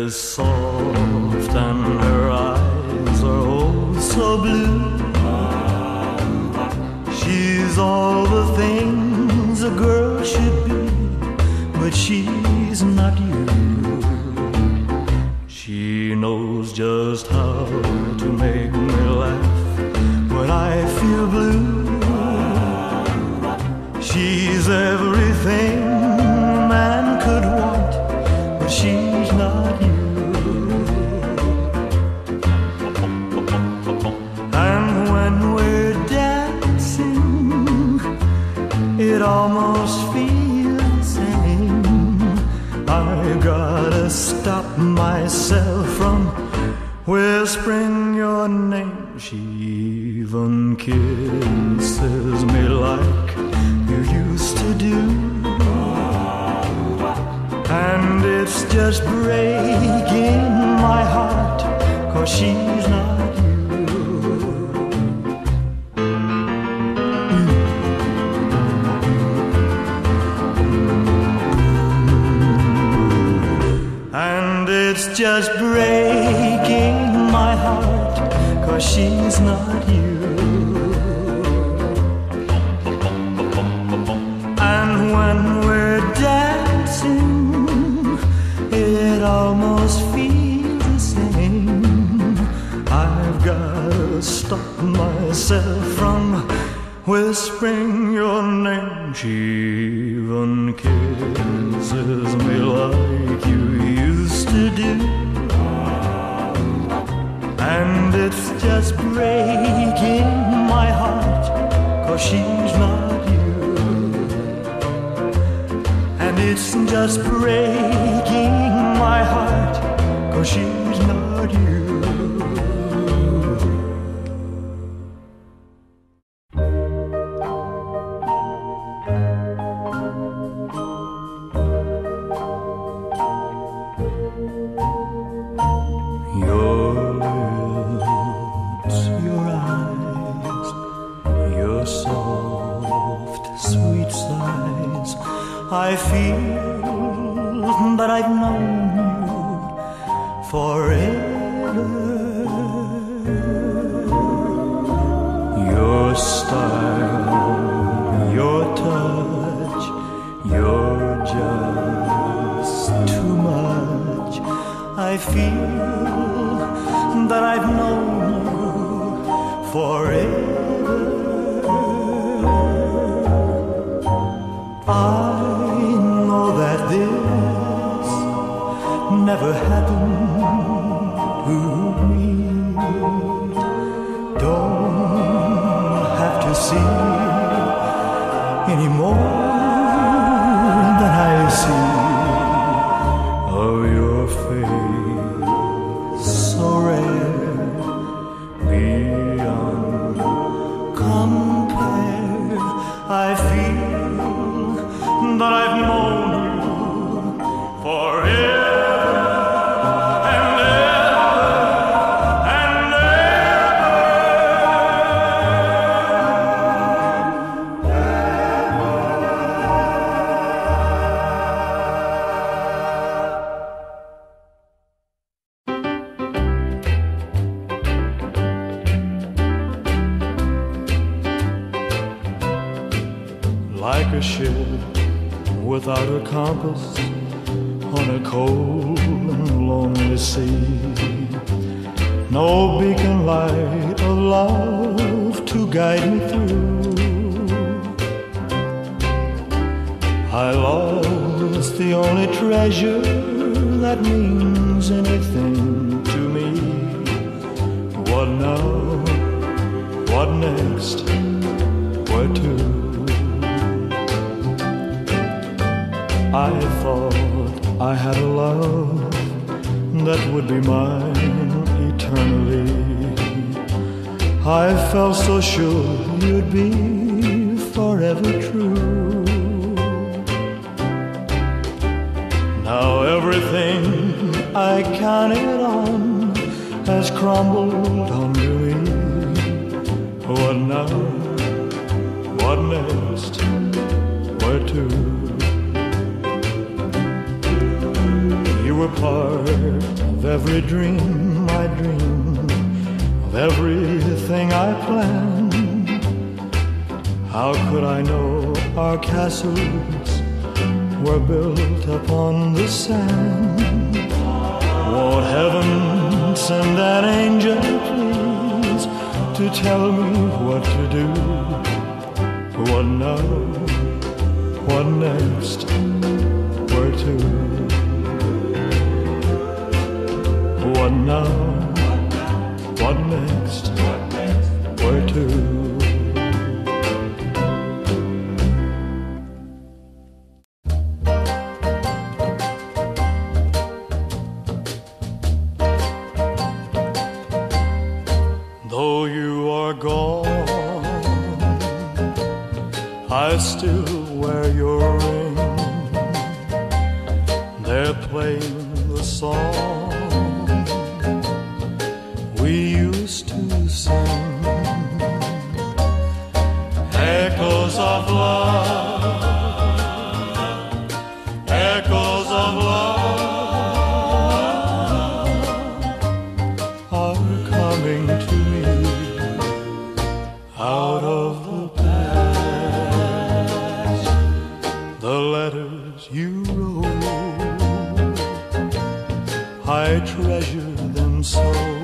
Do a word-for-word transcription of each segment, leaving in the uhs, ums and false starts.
is soft and her eyes are oh so blue. She's all the things a girl should be, but she's not you. She knows just how to make me laugh when I feel blue. She's everything a man could want, but she's not you. And when we're dancing, it almost feels the same. I gotta stop myself from whispering your name. She even kisses me like you used to do, and it's just breaking my heart, 'cause she's not you. And it's just breaking my heart, 'cause she's not you. And when we're dancing, it almost feels the same. I've gotta stop myself from whispering your name. She even kisses me like you used to do, and it's just breaking my heart, 'cause she's not you. And it's just breaking my heart, 'cause she's not you. I feel that I've known you forever. Your style, your touch, you're just too much. I feel that I've known you forever. I never happened to me. Don't have to see any more than I see of your face, so rare, beyond compare. I feel that I've known you forever. Like a ship without a compass on a cold and lonely sea, no beacon light of love to guide me through. I lost the only treasure that means anything to me. What now? What next? Where to? I thought I had a love that would be mine eternally. I felt so sure you'd be forever true. Now everything I counted on has crumbled under me. What now? What next? Where to? were part of every dream I dreamed, of everything I planned. How could I know our castles were built upon the sand? Won't heaven send an angel, please, to tell me what to do? What now? What next? Where to? What now? What next? Where to? Though you are gone, I still wear your ring. They're playing the song we used to sing. Echoes of love, echoes of love are coming to me out of the past. The letters you wrote, I treasure them so,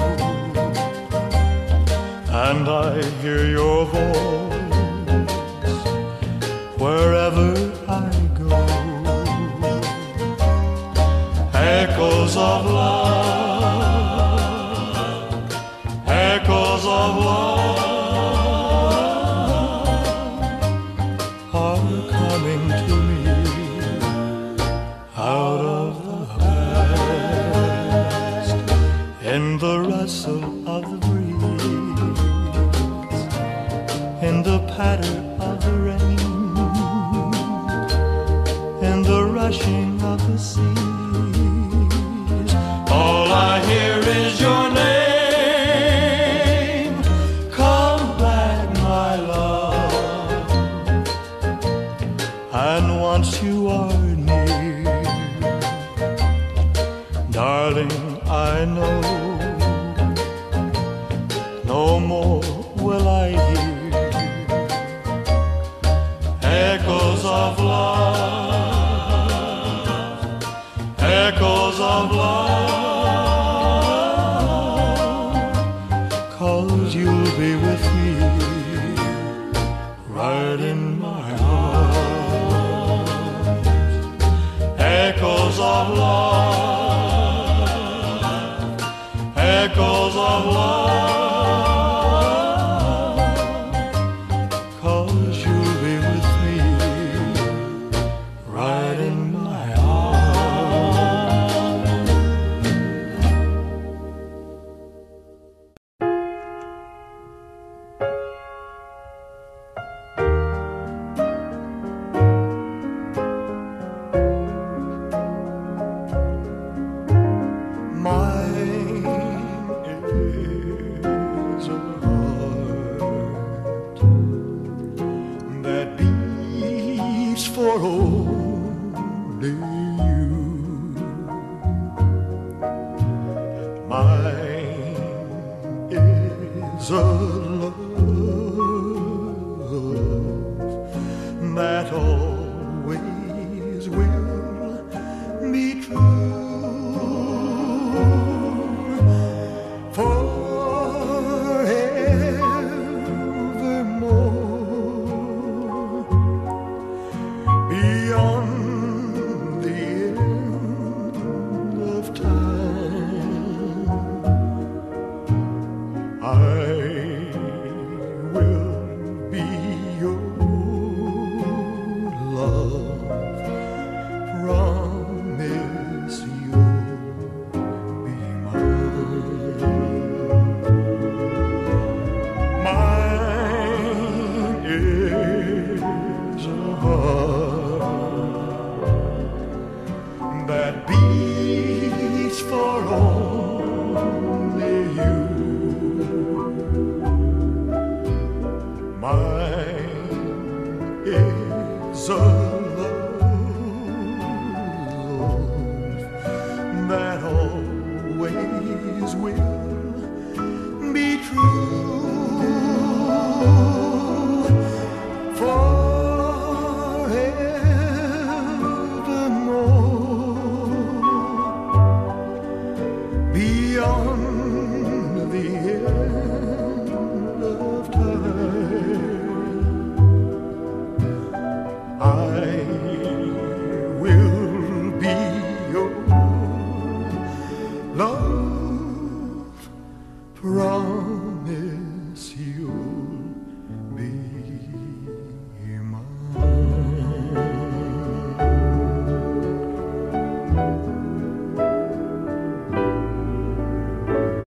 and I hear your voice wherever I go. Echoes of love, echoes of love are coming to me out of the past. In the rustle of the breeze, in the patter of the rain, in the rushing of the seas, all I hear is your name. Come back, my love. And once you are near, darling, I know no more will I hear echoes of love, echoes of love, 'cause you'll be with me right in my arms. Echoes of love, echoes of love, 'cause you'll be with me right in my arms. Mine is a heart that beats for only you. Mine is a love that always will be true. Forevermore, beyond the end of time, I will be your love. Promise you'll be mine. Mine is a heart that beats for all